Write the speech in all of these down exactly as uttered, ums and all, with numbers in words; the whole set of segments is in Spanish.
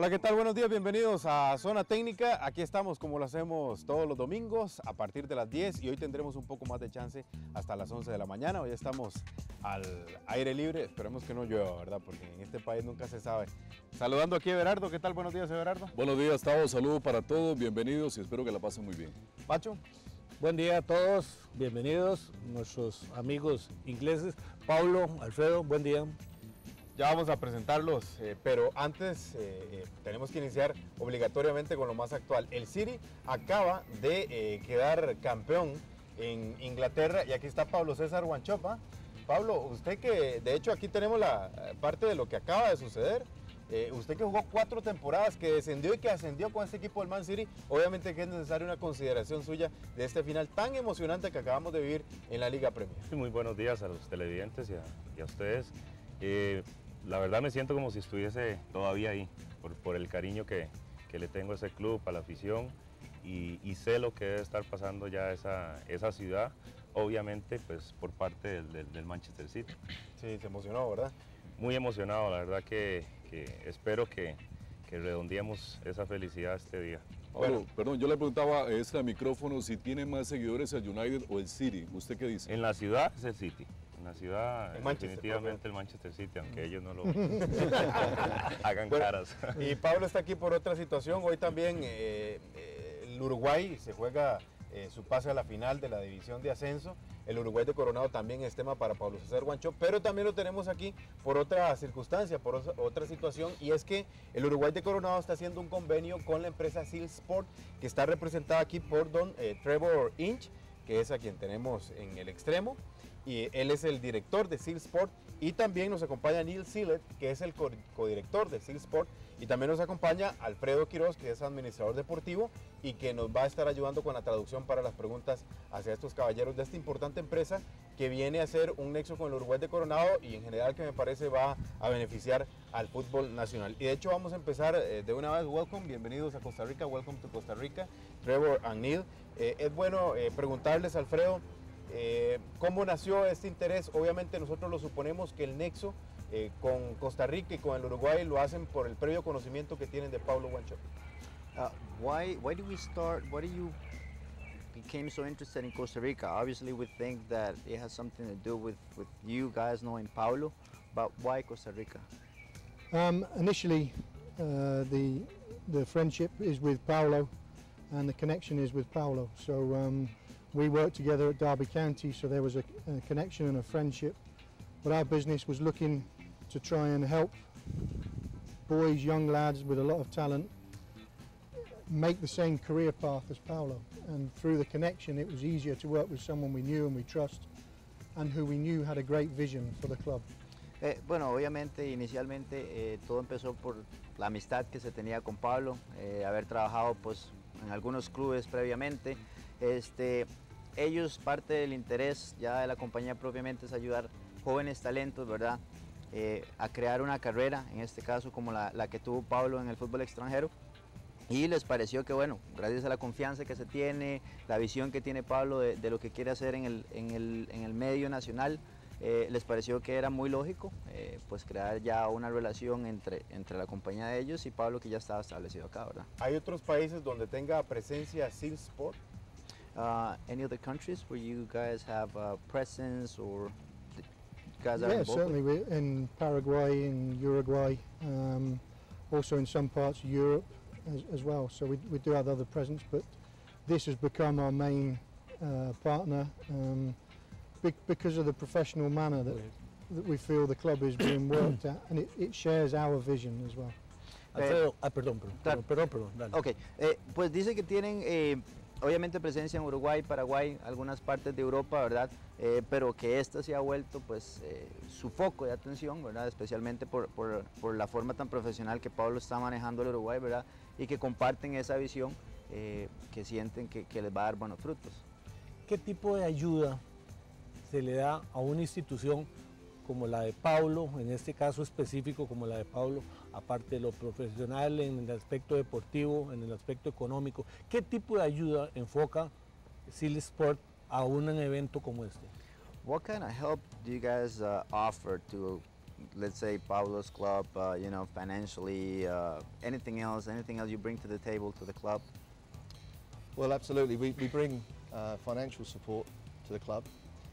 Hola, ¿qué tal? Buenos días, bienvenidos a Zona Técnica. Aquí estamos como lo hacemos todos los domingos a partir de las diez y hoy tendremos un poco más de chance hasta las once de la mañana. Hoy estamos al aire libre, esperemos que no llueva, ¿verdad? Porque en este país nunca se sabe. Saludando aquí a Everardo, ¿qué tal? Buenos días, Everardo. Buenos días, Tavo, saludos para todos, bienvenidos y espero que la pasen muy bien. Pacho. Buen día a todos, bienvenidos, nuestros amigos ingleses. Pablo, Alfredo, buen día. Ya vamos a presentarlos, eh, pero antes eh, eh, tenemos que iniciar obligatoriamente con lo más actual. El City acaba de eh, quedar campeón en Inglaterra y aquí está Pablo César Wanchope. Pablo, usted que de hecho aquí tenemos la parte de lo que acaba de suceder. Eh, usted que jugó cuatro temporadas, que descendió y que ascendió con este equipo del Man City, obviamente que es necesaria una consideración suya de este final tan emocionante que acabamos de vivir en la Liga Premier. Sí, muy buenos días a los televidentes y a, y a ustedes. Eh, la verdad me siento como si estuviese todavía ahí, por, por el cariño que, que le tengo a ese club, a la afición, y, y sé lo que debe estar pasando ya esa, esa ciudad, obviamente pues por parte del, del, del Manchester City. Sí, se emocionó, ¿verdad? Muy emocionado, la verdad que, que espero que, que redondeemos esa felicidad este día. Pablo, bueno, perdón, yo le preguntaba a este micrófono si tiene más seguidores el United o el City, ¿usted qué dice? En la ciudad es el City. En la ciudad, el definitivamente el Manchester City, aunque ellos no lo hagan bueno, caras. Y Pablo está aquí por otra situación. Hoy también eh, eh, el Uruguay se juega eh, su pase a la final de la división de ascenso. El Uruguay de Coronado también es tema para Pablo César Wanchope, pero también lo tenemos aquí por otra circunstancia, por otra situación, y es que el Uruguay de Coronado está haciendo un convenio con la empresa Seal Sport, que está representada aquí por don eh, Trevor Inch, que es a quien tenemos en el extremo. Y él es el director de Seal Sport, y también nos acompaña Neil Sealet, que es el codirector de Seal Sport, y también nos acompaña Alfredo Quiroz, que es administrador deportivo y que nos va a estar ayudando con la traducción para las preguntas hacia estos caballeros de esta importante empresa que viene a ser un nexo con el Uruguay de Coronado y en general que me parece va a beneficiar al fútbol nacional. Y de hecho vamos a empezar eh, de una vez. Welcome, bienvenidos a Costa Rica, welcome to Costa Rica, Trevor and Neil. Eh, es bueno eh, preguntarles, Alfredo, Eh, ¿cómo nació este interés? Obviamente nosotros lo suponemos que el nexo eh, con Costa Rica y con el Uruguay lo hacen por el previo conocimiento que tienen de Pablo Wanchope. Uh, why, why do we start, why do you became so interested in Costa Rica? Obviously we think that it has something to do with, with you guys knowing Pablo, but why Costa Rica? Um, initially uh, the, the friendship is with Paulo and the connection is with Paulo. So um, we worked together at Derby County, so there was a, a connection and a friendship. But our business was looking to try and help boys, young lads with a lot of talent, make the same career path as Paulo. And through the connection, it was easier to work with someone we knew and we trust, and who we knew had a great vision for the club. Eh, bueno, obviamente, inicialmente eh, todo empezó por la amistad que se tenía con Pablo, eh, haber trabajado pues en algunos clubes previamente. Este, ellos, parte del interés ya de la compañía propiamente es ayudar jóvenes talentos, ¿verdad? Eh, a crear una carrera, en este caso como la, la que tuvo Pablo en el fútbol extranjero, y les pareció que bueno, gracias a la confianza que se tiene, la visión que tiene Pablo de, de lo que quiere hacer en el, en el, en el medio nacional, eh, les pareció que era muy lógico eh, pues crear ya una relación entre, entre la compañía de ellos y Pablo, que ya estaba establecido acá, ¿verdad? ¿Hay otros países donde tenga presencia Seal Sport? Uh, any other countries where you guys have a presence, or you guys are Yeah, involved? certainly we're in Paraguay, in Uruguay, um, also in some parts of Europe as, as well. So we, we do have other presence, but this has become our main uh, partner um, be, because of the professional manner that, that we feel the club is being worked at, and it, it shares our vision as well. Alfredo, ah, perdón, perdón, Claro. perdón, perdón, dale. Ok, eh, pues dice que tienen eh, obviamente presencia en Uruguay, Paraguay, algunas partes de Europa, ¿verdad? Eh, pero que esta se ha vuelto pues eh, su foco de atención, ¿verdad? Especialmente por, por, por la forma tan profesional que Pablo está manejando el Uruguay, ¿verdad? Y que comparten esa visión eh, que sienten que, que les va a dar buenos frutos. ¿Qué tipo de ayuda se le da a una institución como la de Pablo, en este caso específico como la de Pablo, aparte de lo profesional, en el aspecto deportivo, en el aspecto económico? ¿Qué tipo de ayuda enfoca Seal Sport a un evento como este? What kind of help do you guys uh, offer to let's say Pablo's club, uh, you know, financially, uh, anything else, anything else you bring to the table to the club? Well, absolutely. We, we bring uh, financial support to the club,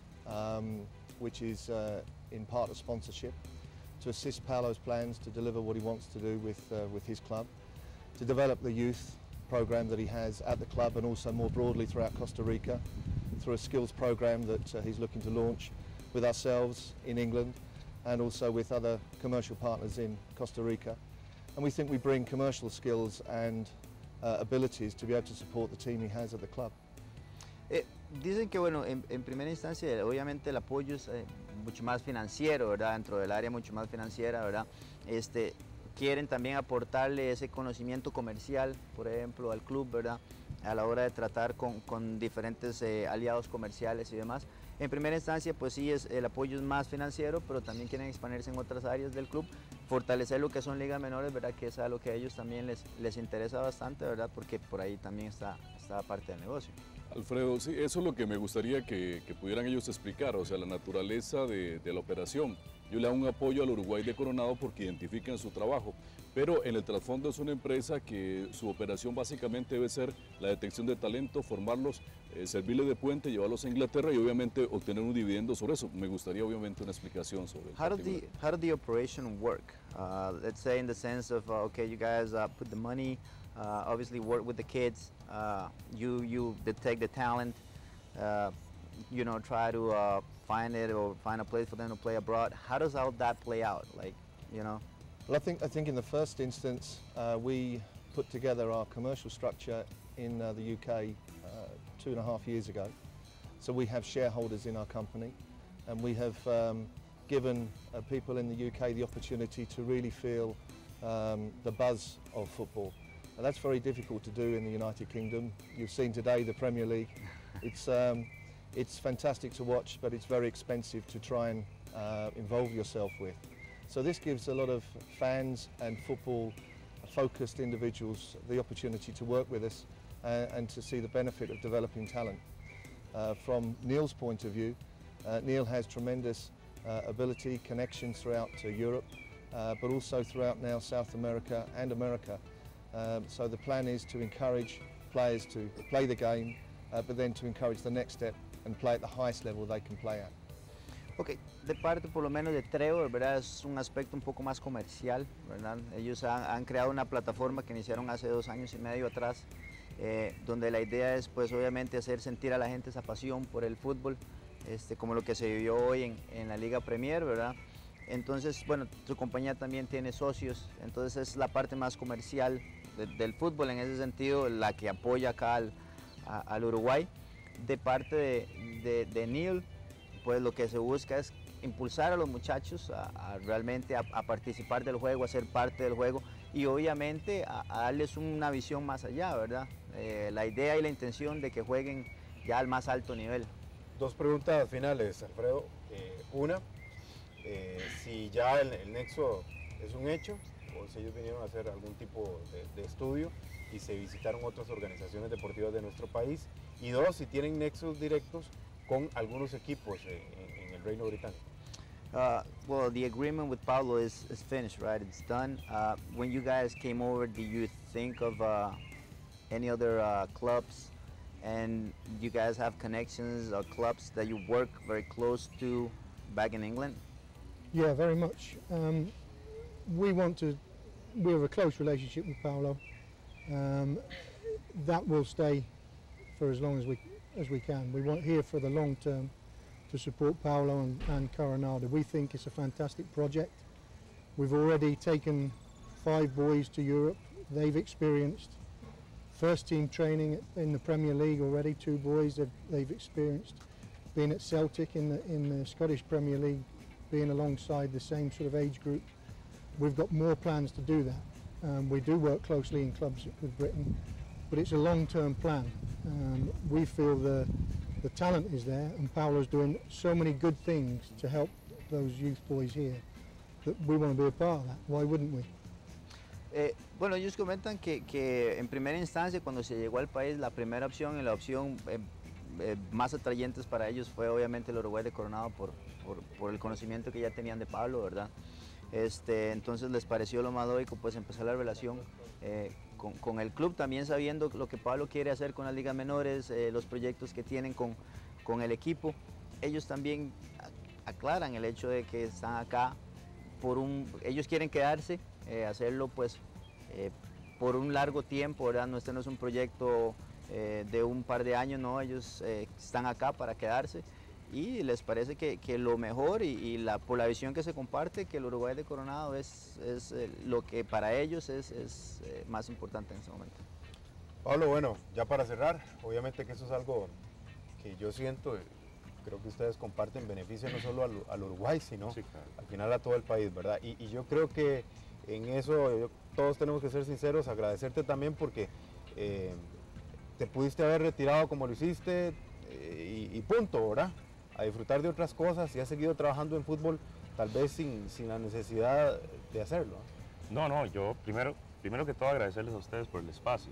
um, which is uh, in part a sponsorship, to assist Paulo's plans to deliver what he wants to do with, uh, with his club, to develop the youth program that he has at the club and also more broadly throughout Costa Rica, through a skills program that uh, he's looking to launch with ourselves in England and also with other commercial partners in Costa Rica. And we think we bring commercial skills and uh, abilities to be able to support the team he has at the club. Eh, dicen que bueno, en, en primera instancia obviamente el apoyo es eh, mucho más financiero, ¿verdad? Dentro del área mucho más financiera, ¿verdad? Este, quieren también aportarle ese conocimiento comercial, por ejemplo, al club, ¿verdad? A la hora de tratar con, con diferentes eh, aliados comerciales y demás. En primera instancia, pues sí, es, el apoyo es más financiero, pero también quieren expandirse en otras áreas del club, fortalecer lo que son ligas menores, ¿verdad? Que es algo que a ellos también les, les interesa bastante, ¿verdad? Porque por ahí también está, está parte del negocio. Alfredo, sí, eso es lo que me gustaría que, que pudieran ellos explicar, o sea, la naturaleza de, de la operación. Yo le hago un apoyo al Uruguay de Coronado porque identifican su trabajo, pero en el trasfondo es una empresa que su operación básicamente debe ser la detección de talento, formarlos, eh, servirles de puente, llevarlos a Inglaterra y obviamente obtener un dividendo sobre eso. Me gustaría obviamente una explicación sobre How does the, how does the operation work? Uh, let's say in the sense of, uh, okay, you guys uh, put the money, uh, obviously work with the kids, uh, you, you detect the talent, uh, you know, try to uh, find it or find a place for them to play abroad. How does all that play out? Like, you know? Well, I think, I think in the first instance, uh, we put together our commercial structure in uh, the U K uh, two and a half years ago. So we have shareholders in our company and we have um, given uh, people in the U K the opportunity to really feel um, the buzz of football. And that's very difficult to do in the United Kingdom. You've seen today the Premier League. It's, um, it's fantastic to watch, but it's very expensive to try and uh, involve yourself with. So this gives a lot of fans and football-focused individuals the opportunity to work with us uh, and to see the benefit of developing talent. Uh, from Neil's point of view, uh, Neil has tremendous uh, ability, connections throughout uh, Europe, uh, but also throughout now South America and America. Um, so the plan is to encourage players to play the game, uh, but then to encourage the next step and play at the highest level they can play at. Ok, de parte por lo menos de Trevor, ¿verdad? Es un aspecto un poco más comercial, ¿verdad? Ellos han, han creado una plataforma que iniciaron hace dos años y medio atrás, eh, donde la idea es pues obviamente hacer sentir a la gente esa pasión por el fútbol, este, como lo que se vivió hoy en, en la Liga Premier, ¿verdad? Entonces, bueno, su compañía también tiene socios, entonces es la parte más comercial de, del fútbol en ese sentido, la que apoya acá al, a, al Uruguay. De parte de, de, de Neil, pues lo que se busca es impulsar a los muchachos a, a realmente a, a participar del juego, a ser parte del juego y obviamente a, a darles una visión más allá, ¿verdad? Eh, la idea y la intención de que jueguen ya al más alto nivel. Dos preguntas finales, Alfredo. Eh, una, eh, si ya el, el nexo es un hecho o si ellos vinieron a hacer algún tipo de, de estudio y se visitaron otras organizaciones deportivas de nuestro país. Y dos, si tienen nexos directos con algunos equipos en, en el Reino Británico. Uh, well, the agreement with Pablo is, is finished, right? It's done. Uh, when you guys came over, did you think of uh, any other uh, clubs? And you guys have connections or clubs that you work very close to back in England? Yeah, very much. Um, we want to, we have a close relationship with Paulo. Um, that will stay for as long as we as we can. We want here for the long term to support Paulo and, and Coronado. We think it's a fantastic project. We've already taken five boys to Europe. They've experienced first team training in the Premier League already, two boys that they've experienced being at Celtic in the, in the Scottish Premier League, being alongside the same sort of age group. We've got more plans to do that. Um, we do work closely in clubs with Britain, but it's a long-term plan. Um, we feel the, the talent is there and Paulo's doing so many good things to help those youth boys here that we want to be a part of that. Why wouldn't we? Eh, bueno, ellos comentan que, que en primera instancia cuando se llegó al país la primera opción y la opción eh, eh, más atrayentes para ellos fue obviamente el Uruguay de Coronado por, por, por el conocimiento que ya tenían de Pablo, ¿verdad? Este, entonces les pareció lo más lógico pues empezar la relación eh, con, con el club, también sabiendo lo que Pablo quiere hacer con las ligas menores, eh, los proyectos que tienen con, con el equipo. Ellos también aclaran el hecho de que están acá por un, ellos quieren quedarse, eh, hacerlo pues eh, por un largo tiempo, ¿verdad? No, este no es un proyecto eh, de un par de años, no, ellos eh, están acá para quedarse y les parece que, que lo mejor y, y la, por la visión que se comparte, que el Uruguay de Coronado es, es eh, lo que para ellos es, es eh, más importante en este momento. Pablo, bueno, ya para cerrar, obviamente que eso es algo que yo siento, creo que ustedes comparten beneficio no solo al, al Uruguay, sino Sí, claro. al final a todo el país, ¿verdad? Y, y yo creo que en eso yo- todos tenemos que ser sinceros, agradecerte también porque eh, te pudiste haber retirado como lo hiciste eh, y, y punto, ¿verdad? A disfrutar de otras cosas y has seguido trabajando en fútbol tal vez sin, sin la necesidad de hacerlo. No, no, yo primero, primero que todo agradecerles a ustedes por el espacio.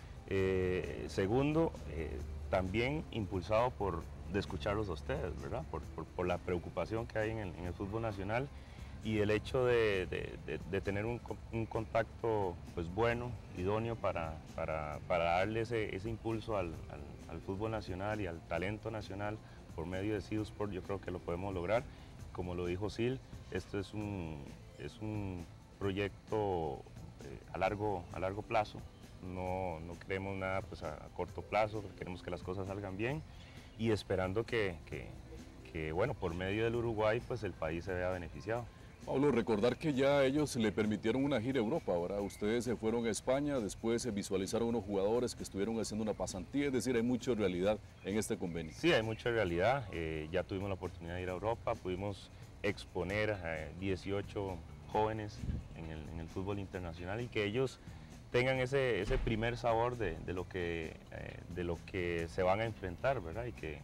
Eh, segundo, eh, también impulsado por de escucharlos a ustedes, ¿verdad? Por, por- por la preocupación que hay en el, en el fútbol nacional y el hecho de, de- de- de tener un, co- un contacto pues, bueno, idóneo para, para, para darle ese, ese impulso al, al- al fútbol nacional y al talento nacional por medio de Sidu Sport, yo creo que lo podemos lograr. Como lo dijo Sil, esto es un, es un proyecto eh, a, largo, a largo plazo. No, no queremos nada pues, a, a corto plazo, queremos que las cosas salgan bien y esperando que, que- que, bueno, por medio del Uruguay pues, el país se vea beneficiado. Pablo, recordar que ya ellos le permitieron una gira a Europa, ahora ustedes se fueron a España, después se visualizaron unos jugadores que estuvieron haciendo una pasantía, es decir, hay mucha realidad en este convenio. Sí, hay mucha realidad. Eh, ya tuvimos la oportunidad de ir a Europa, pudimos exponer a dieciocho jóvenes en el, en el fútbol internacional y que ellos tengan ese, ese primer sabor de, de lo que, eh, de lo que se van a enfrentar, ¿verdad? Y, que,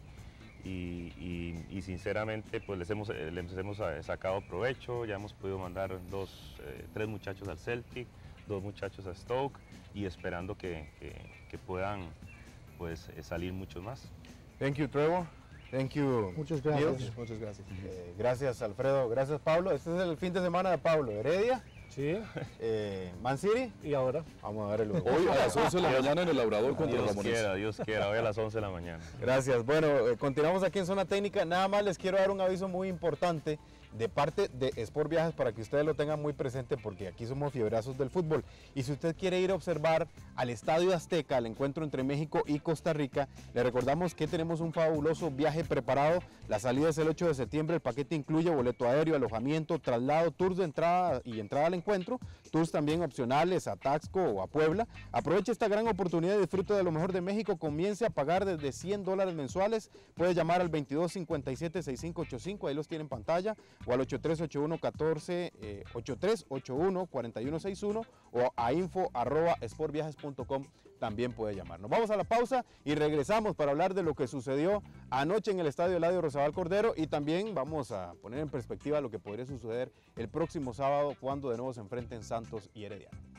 y, y- y sinceramente pues les hemos, eh, les hemos eh, sacado provecho, ya hemos podido mandar dos, eh, tres muchachos al Celtic, dos muchachos a Stoke y esperando que, que- que puedan pues, eh, salir muchos más. Thank you, Trevor. Thank you. Muchas Neil. gracias. Muchas gracias. Eh, gracias, Alfredo. Gracias, Pablo. Este es el fin de semana de Pablo. Heredia, Sí, eh, Man City. y ahora. Vamos a ver el Hoy a las once de la mañana en el Labrador contra Dios Ramones. quiera, Dios quiera, hoy a las once de la mañana. Gracias. Bueno, eh, continuamos aquí en Zona Técnica. Nada más les quiero dar un aviso muy importante de parte de Sport Viajes para que ustedes lo tengan muy presente porque aquí somos fiebrazos del fútbol. Y si usted quiere ir a observar al Estadio Azteca, el encuentro entre México y Costa Rica, le recordamos que tenemos un fabuloso viaje preparado. La salida es el ocho de septiembre, el paquete incluye boleto aéreo, alojamiento, traslado, tours de entrada y entrada al encuentro, tours también opcionales a Taxco o a Puebla. Aproveche esta gran oportunidad y disfrute de lo mejor de México. Comience a pagar desde cien dólares mensuales. Puede llamar al veintidós cincuenta y siete sesenta y cinco ochenta y cinco, ahí los tiene en pantalla, o al ocho tres ocho uno catorce, eh, ocho tres ocho uno cuatro uno seis uno o a info arroba sportviajes punto com también puede llamarnos. Vamos a la pausa y regresamos para hablar de lo que sucedió anoche en el Estadio Eladio Rosabal Cordero y también vamos a poner en perspectiva lo que podría suceder el próximo sábado cuando de nuevo se enfrenten Santos y Herediano.